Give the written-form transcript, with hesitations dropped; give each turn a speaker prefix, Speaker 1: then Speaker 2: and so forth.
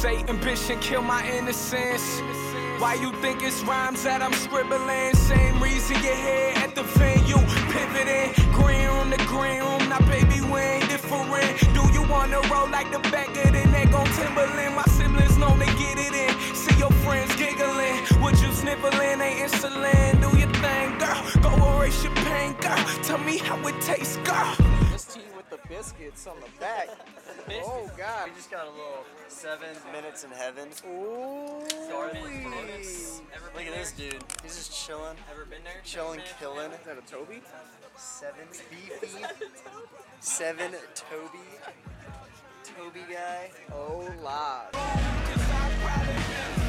Speaker 1: say ambition kill my innocence? Why you think it's rhymes that I'm scribbling? Same reason your head at the venue, pivoting. Green room to green room, now baby we ain't different. Do you wanna roll like the back of the neck on Timberland? My siblings known to get it in. See your friends giggling, would you sniffling? Ain't insulin, do your thing, girl. Go erase your pain, girl. Tell me how it tastes, girl.
Speaker 2: This tea with the biscuits on the back. Oh God.
Speaker 3: We just got a little 7 minutes in heaven.
Speaker 2: Ooh.
Speaker 3: Look at this dude. He's just chilling.
Speaker 4: Ever been there?
Speaker 3: Chilling, killing.
Speaker 2: Is that a Toby?
Speaker 3: 7 beefy. 7 Toby. Toby guy.
Speaker 2: Oh, Lord.